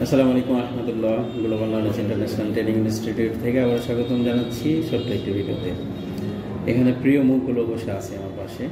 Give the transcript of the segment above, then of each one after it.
আসসালামু আলাইকুম রহমতুল্লাহ। Global Knowledge International Training Institute থেকে আবার স্বাগতম জানাচ্ছি ছোট্ট একটি ভিডিওতে। এখানে প্রিয় মুখগুলো বসে আছে আমার পাশে।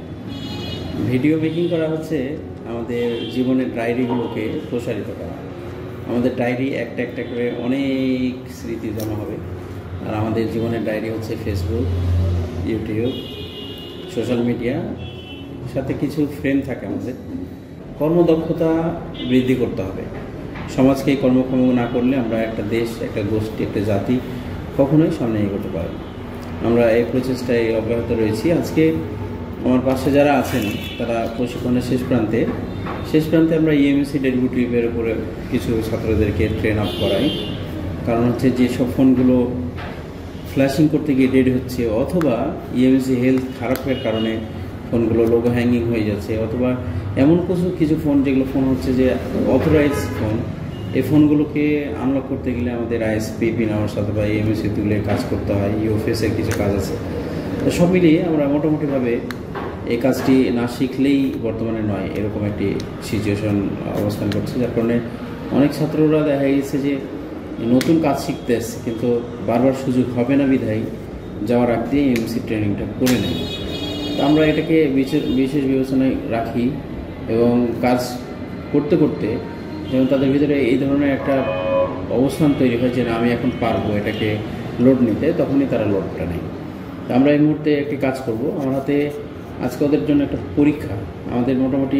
ভিডিও মেকিং করা হচ্ছে আমাদের জীবনের ডায়েরিগুলোকে প্রসারিত করা। আমাদের ডায়েরি একটা একটা করে অনেক স্মৃতি জমা হবে। আর আমাদের জীবনের ডায়েরি হচ্ছে ফেসবুক, ইউটিউব, সোশ্যাল মিডিয়া, সাথে কিছু ফ্রেন্ড থাকে আমাদের। কর্মদক্ষতা বৃদ্ধি করতে হবে। সমাজকে কর্মক্ষম না করলে আমরা একটা দেশ, একটা গোষ্ঠী, একটা জাতি কখনোই সামনে এগোতে পারব। আমরা এই প্রচেষ্টায় অব্যাহত রয়েছি। আজকে আমার পাশে যারা আছেন তারা প্রশিক্ষণের শেষ প্রান্তে আমরা EMC ডেলিভারি ট্রিপের উপরে কিছু ছাত্রদেরকে ট্রেন আপ করাই। কারণ হচ্ছে যেসব ফোনগুলো ফ্ল্যাশিং করতে গিয়ে ডেড হচ্ছে, অথবা EMC হেলথ খারাপের কারণে ফোনগুলো লোগো হ্যাঙ্গিং হয়ে যাচ্ছে, অথবা এমন কিছু ফোন যেগুলো ফোন হচ্ছে যে অথরাইজ ফোন, এই ফোনগুলোকে আনলক করতে গেলে আমাদের ISP পিন আমার সাথে বা EMC তুলে কাজ করতে হয়। ইউএফএসের কিছু কাজ আছে। তো সব মিলিয়ে আমরা মোটামুটিভাবে এই কাজটি না শিখলেই বর্তমানে নয়, এরকম একটি সিচুয়েশন অবস্থান করছে। যার কারণে অনেক ছাত্ররা দেখা গেছে যে নতুন কাজ শিখতে এসছে, কিন্তু বারবার সুযোগ হবে না বিধায় যাওয়ার আগ দিয়ে EMC ট্রেনিংটা করে নেয়। তো আমরা এটাকে বিশেষ বিবেচনায় রাখি এবং কাজ করতে করতে যেমন তাদের ভিতরে এই ধরনের একটা অবস্থান তৈরি হয় যে না, আমি এখন পারবো এটাকে লোড নিতে, তখনই তারা লোডটা নেয়। তো আমরা এই মুহূর্তে একটি কাজ করব। আমার হাতে আজকে ওদের জন্য একটা পরীক্ষা, আমাদের মোটামুটি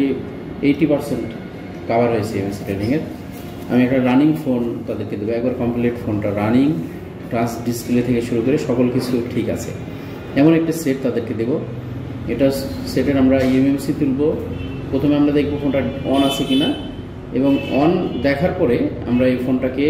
80% কাভার হয়েছে EMC ট্রেনিংয়ের। আমি একটা রানিং ফোন তাদেরকে দেবো, একবার কমপ্লিট ফোনটা রানিং, টাচ ডিসপ্লে থেকে শুরু করে সকল কিছু ঠিক আছে এমন একটা সেট তাদেরকে দেবো। এটা সেটের আমরা EMC তুলব। প্রথমে আমরা দেখব ফোনটা অন আছে কিনা, এবং অন দেখার পরে আমরা এই ফোনটাকে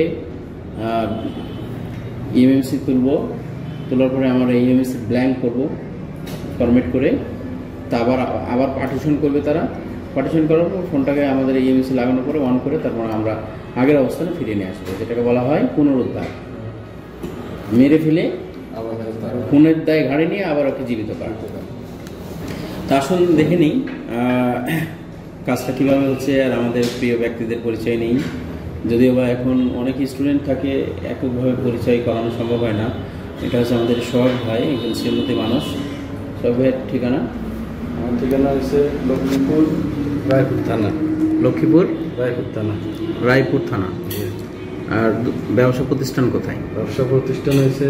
EMC তোলার পরে আমরা EMC ব্ল্যাঙ্ক করব ফরম্যাট করে। তা আবার পার্টিশন করবে তারা। পার্টিশন করার পর ফোনটাকে আমাদের EMC লাগানোর পরে অন করে তারপর আমরা আগের অবস্থানে ফিরিয়ে নিয়ে আসবো, যেটাকে বলা হয় পুনরুদ্ধার। মেরে ফেলে খুনের দায় ঘাড়ে নিয়ে আবার ওকে জীবিত করা। তা আসুন দেখে নিই কাজটা কীভাবে হচ্ছে। আর আমাদের প্রিয় ব্যক্তিদের পরিচয় নেই, যদিও বা এখন অনেক স্টুডেন্ট থাকে, এককভাবে পরিচয় করানো সম্ভব হয় না। এটা হচ্ছে আমাদের সোহাগ ভাই, একজন শ্রীমতী মানুষ। সোহাগ ভাইয়ের ঠিকানা? আমার ঠিকানা হচ্ছে লক্ষ্মীপুর রায়পুর থানা। রায়পুর থানা। আর ব্যবসা প্রতিষ্ঠান কোথায়? ব্যবসা প্রতিষ্ঠান হয়েছে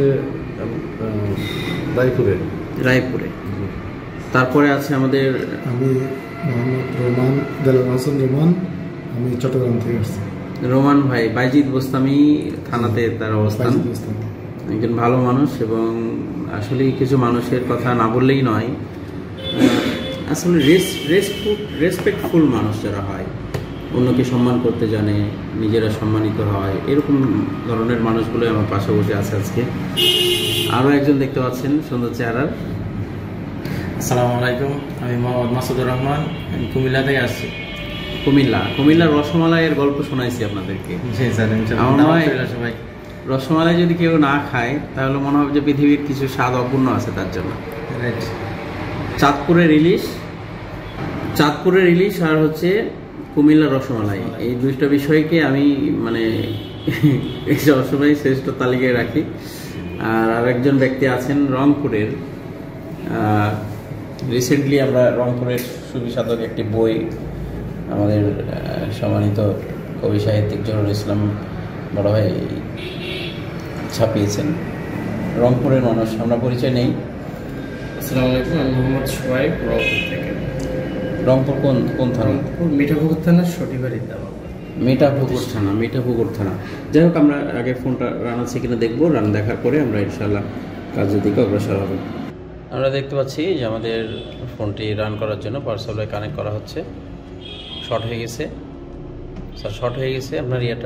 রায়পুরে। তারপরে আছে আমাদের আমি মোহাম্মদ রোমান, দেলার হাসান রোমান, আমি চট্টগ্রাম থেকে আসছি। রোমান ভাই বাইজিদ বোস্তামি থানাতে তার অবস্থান। একজন ভালো মানুষ, এবং আসলে কিছু মানুষের কথা না বললেই নয়, আসলে রেসপেক্টফুল মানুষ যারা হয়, অন্যকে সম্মান করতে জানে, নিজেরা সম্মানিত হয়, এরকম ধরনের মানুষগুলো আমার পাশে বসে আছে আজকে। আরও একজন দেখতে পাচ্ছেন সুন্দর চেহারার। আসসালামু আলাইকুম, আমি মোহাম্মদ মাসুদুর রহমান, আমি কুমিল্লা থেকে আসছি। কুমিল্লার রসমালাইয়ের গল্প শোনাইছি আপনাদেরকে। সবাই রসমালাই যদি কেউ না খায় তাহলে মনে হবে যে পৃথিবীর কিছু স্বাদ অপূর্ণ আছে তার জন্য। চাঁদপুরের ইলিশ আর হচ্ছে কুমিল্লার রসমালাই, এই দুইটা বিষয়কে আমি সবসময় শ্রেষ্ঠ তালিকায় রাখি। আর একজন ব্যক্তি আছেন রংপুরের। রিসেন্টলি আমরা রংপুরের সুবিসাধক একটি বই আমাদের সম্মানিত কবি সাহিত্যিক জহুরুল ইসলাম বড় ভাই ছাপিয়েছেন। রংপুরের মানুষ, আমরা পরিচয় নেই। আসসালামু আলাইকুম, আমি মোহাম্মদ সোহাইব, রংপুর থেকে। রংপুর কোন থানা? মিঠাপুকুর থানা, সটিবাড়ির দাম। মিঠাপুকুর থানা। যাই হোক, আমরা আগে ফোনটা রান আছে কিনা দেখবো। রান দেখার পরে আমরা ইনশাল্লাহ কাজের দিকে অগ্রসর হব। আমরা দেখতে পাচ্ছি যে আমাদের ফোনটি রান করার জন্য পাওয়ার সাপ্লাই কানেক্ট করা হচ্ছে। শর্ট হয়ে গেছে স্যার, শর্ট হয়ে গেছে আপনার ইয়েটা।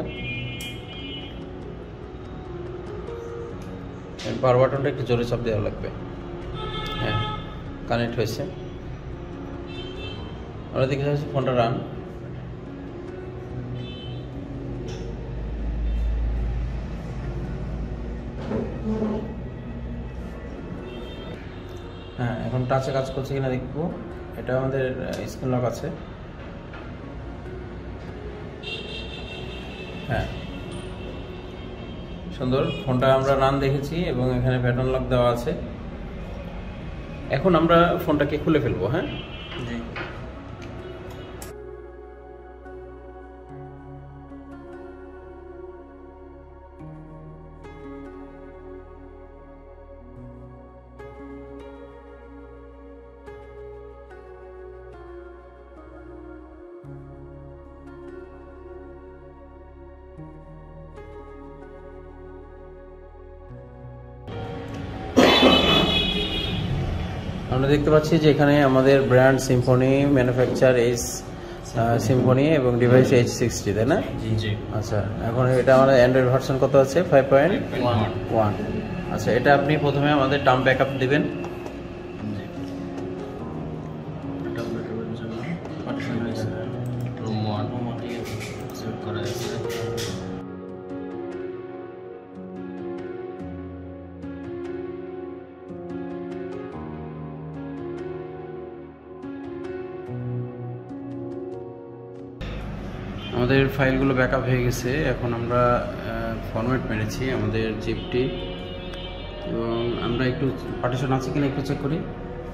পাওয়ার বাটনটা একটু জোরে চাপ দেওয়া লাগবে। হ্যাঁ, কানেক্ট হয়েছে। আমরা দেখতে পাচ্ছি ফোনটা রান। হ্যাঁ, এখন টাচে কাজ করছে কিনা দেখবো। এটা আমাদের স্ক্রিন লক আছে। হ্যাঁ, সুন্দর। ফোনটা আমরা রান দেখেছি এবং এখানে প্যাটার্ন লক দেওয়া আছে। এখন আমরা ফোনটাকে খুলে ফেলবো। হ্যাঁ, আমরা দেখতে পাচ্ছি যে এখানে আমাদের brand Symphony, manufacture H Symphony এবং ডিভাইস H60, তাই না? জি। আচ্ছা, এখন এটা আমাদের অ্যান্ড্রয়েড ভার্সন কত আছে? 5.1। আচ্ছা, এটা আপনি প্রথমে আমাদের টার্ম ব্যাকআপ দিবেন। আমাদের ফাইলগুলো ব্যাকআপ হয়ে গেছে। এখন আমরা ফরম্যাট মেরেছি আমাদের জিপটি, এবং আমরা একটু পার্টিশন আছে কিনা একটু চেক করি।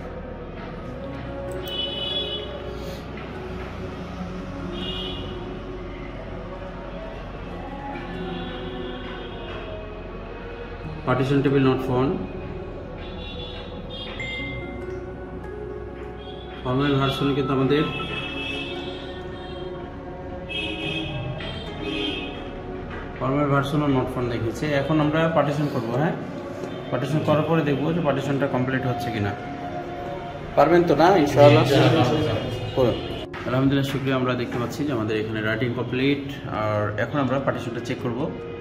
Partition table not found. Format ভার্সনে কিন্তু আমাদের ফরম্যাট ভার্সনও নট ফাউন্ড দেখিয়েছে। এখন আমরা পার্টিশন করব। হ্যাঁ, পার্টিশন করার পরে দেখবো যে পার্টিশনটা কমপ্লিট হচ্ছে কিনা। পারবেন তো না? ইনশাআল্লাহ। আলহামদুলিল্লাহ, শুকরিয়া। আমরা দেখতে পাচ্ছি যে আমাদের এখানে রাইটিং কমপ্লিট। আর এখন আমরা পার্টিশনটা চেক করব।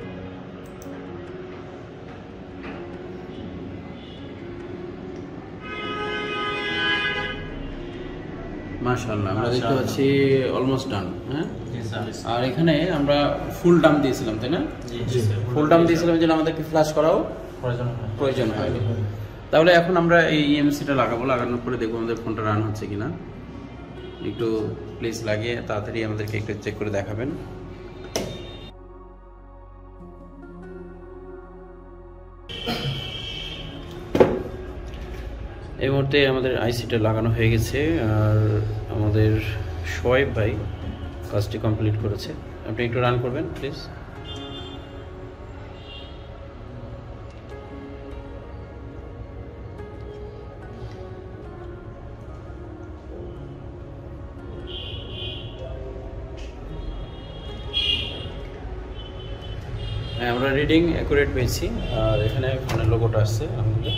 মাশাআল্লাহ, আমরা দেখতে পাচ্ছি অলমোস্ট ডান। হ্যাঁ, আর এখানে আমরা ফুল ডাম দিয়েছিলাম, তাই না? ফুল ডাম দিয়েছিলাম যেন আমাদেরকে ফ্ল্যাশ করাও প্রয়োজন হয়। তাহলে এখন আমরা এই EMCটা লাগাবো। লাগানোর পরে দেখবো আমাদের ফোনটা রান হচ্ছে কিনা। একটু প্লিজ লাগিয়ে তাড়াতাড়ি আমাদেরকে একটু চেক করে দেখাবেন। এই মুহূর্তে আমাদের আইসিটা লাগানো হয়ে গেছে, আর আমাদের শোয়েব ভাই কাজটি কমপ্লিট করেছে। আপনি একটু রান করবেন প্লিজ। হ্যাঁ, আমরা রিডিং অ্যাকুরেট পেয়েছি, আর এখানে ফোনের লোগোটা আসছে। আলহামদুলিল্লাহ,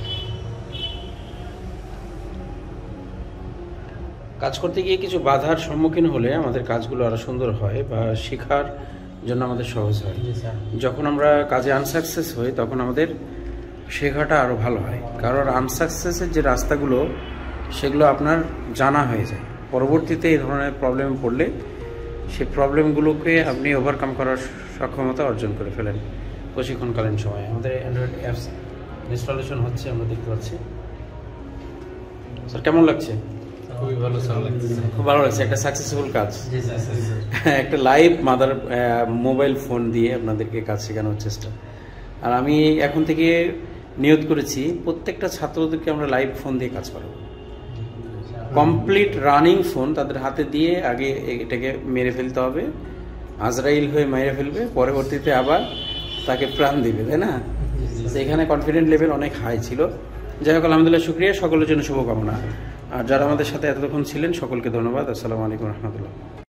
কাজ করতে গিয়ে কিছু বাধার সম্মুখীন হলে আমাদের কাজগুলো আরো সুন্দর হয় বা শেখার জন্য আমাদের সহজ হয়। যখন আমরা কাজে আনসাকসেস হই তখন আমাদের শেখাটা আরো ভালো হয়, কারণ আনসাকসেসের যে রাস্তাগুলো সেগুলো আপনার জানা হয়ে যায়। পরবর্তীতে এই ধরনের প্রবলেম পড়লে সেই প্রবলেমগুলোকে আপনি ওভারকাম করার সক্ষমতা অর্জন করে ফেলেন প্রশিক্ষণকালীন সময়ে। আমাদের অ্যান্ড্রয়েড অ্যাপস ইনস্টলেশন হচ্ছে, আমরা দেখতে পাচ্ছি। স্যার, কেমন লাগছে? খুবই ভালো লাগছে। খুব ভালো লাগছে। একটা সাকসেসফুল কাজ, একটা লাইভ মোবাইল ফোন দিয়ে আপনাদেরকে কাজ শেখানোর চেষ্টা। আর আমি এখন থেকে নিয়ত করেছি প্রত্যেকটা ছাত্রদেরকে আমরা লাইভ ফোন দিয়ে কাজ করাবো। কমপ্লিট রানিং ফোন তাদের হাতে দিয়ে আগে এটাকে মেরে ফেলতে হবে, আজরাইল হয়ে মেরে ফেলবে, পরবর্তীতে আবার তাকে প্রাণ দিবে, তাই না? এখানে কনফিডেন্ট লেভেল অনেক হাই ছিল। যাই হোক, আলহামদুলিল্লাহ, শুকরিয়া। সকলের জন্য শুভকামনা। আর যারা আমাদের সাথে এতক্ষণ ছিলেন সকলকে ধন্যবাদ। আসসালামু আলাইকুম রহমতুল্লাহ।